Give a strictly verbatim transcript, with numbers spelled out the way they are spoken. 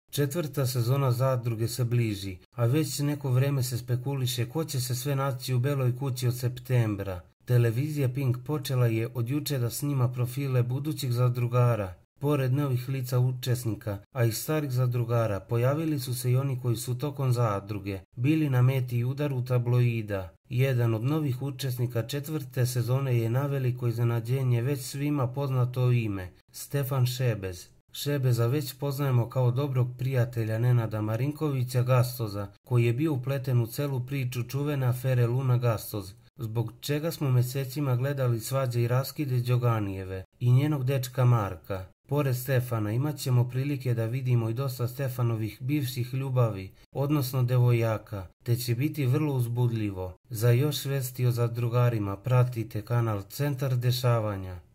Četvrta sezona Zadruge se bliži, a već neko vreme se spekuliše ko će se sve naći u Beloj kući od septembra. Televizija Pink počela je od juče da snima profile budućih zadrugara. Pored novih lica učesnika, a i starih zadrugara, pojavili su se i oni koji su tokom Zadruge bili na meti i udaru tabloida. Jedan od novih učesnika četvrte sezone je na veliko iznenađenje već svima poznato ime, Stefan Šebez. Šebeza već poznajemo kao dobrog prijatelja Nenada Marinkovića Gastoza, koji je bio upleten u celu priču čuvene afere Luna Gastoz, zbog čega smo mesecima gledali svađe i raskide Đoganijeve i njenog dečka Marka. Pored Stefana imat ćemo prilike da vidimo i dosta Stefanovih bivših ljubavi, odnosno devojaka, te će biti vrlo uzbudljivo. Za još vesti o zadrugarima pratite kanal Centar dešavanja.